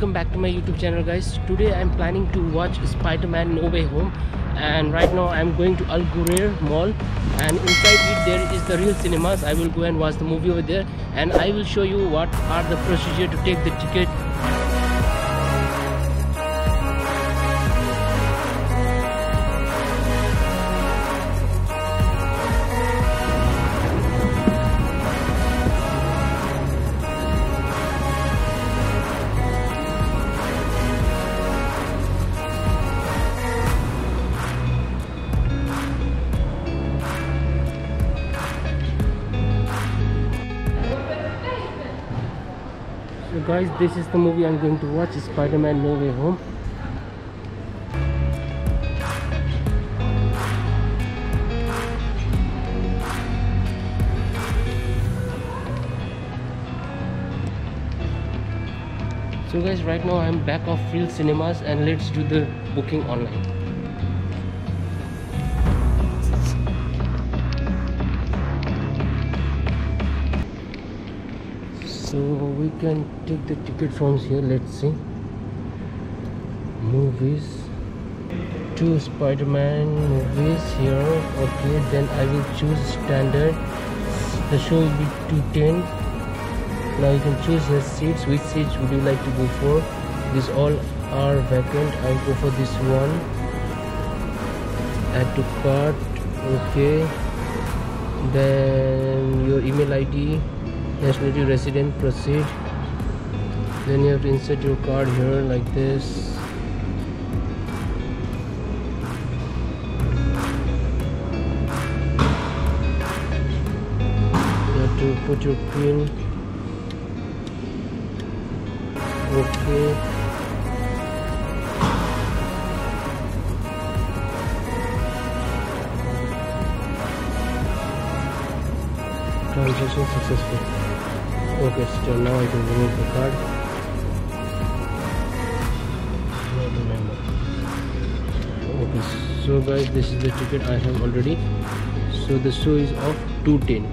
welcome back to my YouTube channel, guys. Today I'm planning to watch Spider-Man No Way Home, and right now I'm going to Al Ghurair Mall, and inside it there is the Real Cinemas. I will go and watch the movie over there, and I will show you what are the procedure to take the ticket. So guys, this is the movie I'm going to watch, Spider-Man No Way Home. So guys, right now I'm back of Real Cinemas, and let's do the booking online. So we can take the ticket from here. Let's see. Movies. 2 Spider-Man movies here. Okay, then I will choose standard. The show will be 210. Now you can choose your seats. Which seats would you like to go for? These all are vacant. I'll go for this one. Add to cart. Okay. Then your email ID. Nationality, resident, proceed. Then you have to insert your card here like this. You have to put your PIN. Okay. Transaction successful. Okay, so now I can remove the card. Not remember. Okay, so guys, this is the ticket I have already. So the show is of 210.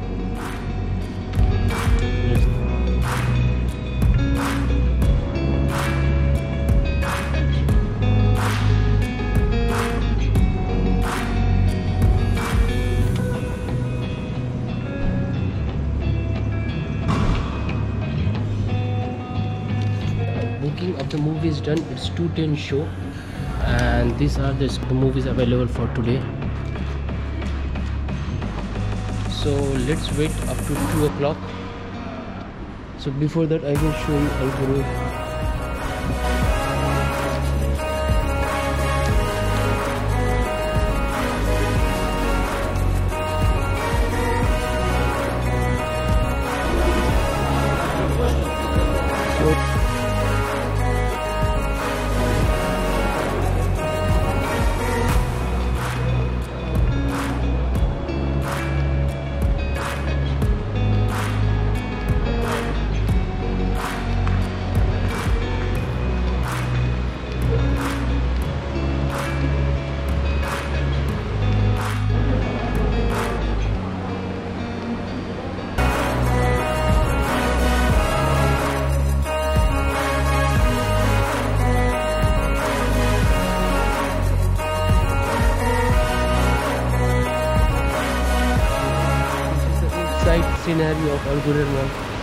Yes. Booking of the movie is done. It's 210 show, and these are the movies available for today. So let's wait up to 2 o'clock. So before that I will show you Al Ghurair. Scenario of Al Ghurair Mall.